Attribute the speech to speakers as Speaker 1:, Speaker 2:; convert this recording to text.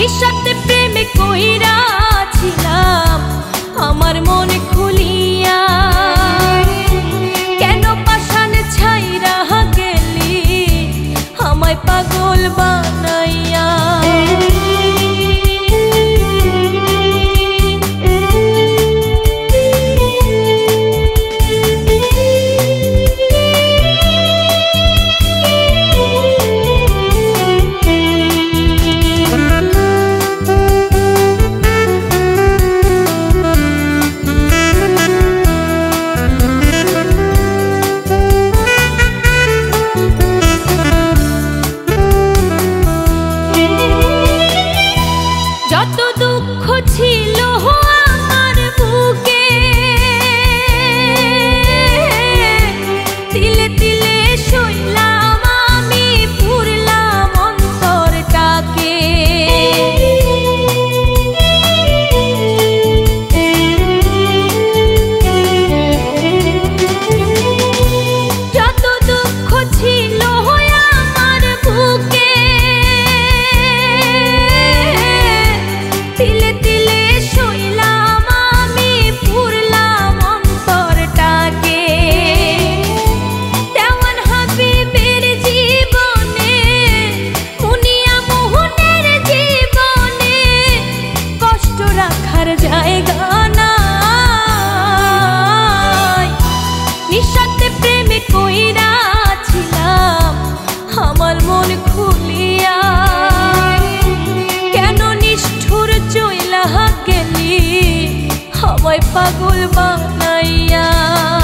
Speaker 1: নিঃস্বার্থে প্রেমে কইরাছিলাম আমার মন খুলিয়া, কেন পাষাণ ছাইরা গেলি আমায় পাগল বানাইয়া। যত দুঃখ ছিল আমার বুকে, তিলে তিলে সইলাম আমি, পুরলাম অন্তরটাকে। যত দুঃখ ছিল আমার বুকে, তিলে তিলে সইলাম আমি, পুরলাম অন্তরটাকে। দেওয়ান হাবিবের জীবনে, মুনিয়া মোহনের জীবনে কষ্ট রাখার জায়গা নাই। নিঃস্বার্থে প্রেমে কইরাছিলাম আমার মন খুলিয়া, কেন নিষ্ঠুর চইলা গেলি আমায় পাগল বানাইয়া।